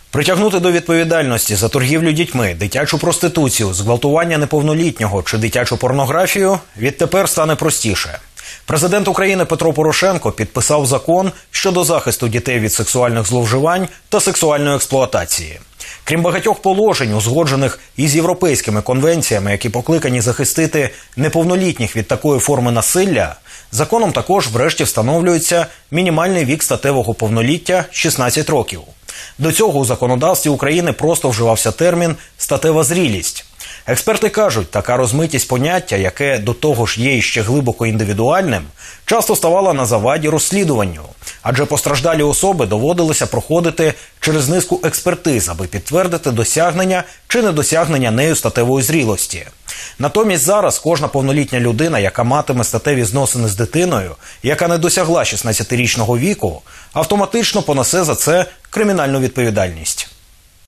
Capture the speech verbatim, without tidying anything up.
Притягнути до відповідальності за торгівлю дітьми, дитячу проституцію, зґвалтування неповнолітнього чи дитячу порнографію відтепер стане простіше. Президент України Петро Порошенко підписав закон щодо захисту дітей від сексуальних зловживань та сексуальної експлуатації. Крім багатьох положень, узгоджених із європейськими конвенціями, які покликані захистити неповнолітніх від такої форми насилля, законом також врешті встановлюється мінімальний вік статевого повноліття – шістнадцять років. До цього у законодавстві України просто вживався термін «статева зрілість». Експерти кажуть, така розмитість поняття, яке до того ж є іще глибоко індивідуальним, часто ставала на заваді розслідуванню. Адже постраждалі особи доводилося проходити через низку експертиз, аби підтвердити досягнення чи недосягнення нею статевої зрілості. Натомість зараз кожна повнолітня людина, яка матиме статеві зносини з дитиною, яка не досягла шістнадцятирічного віку, автоматично понесе за це кримінальну відповідальність.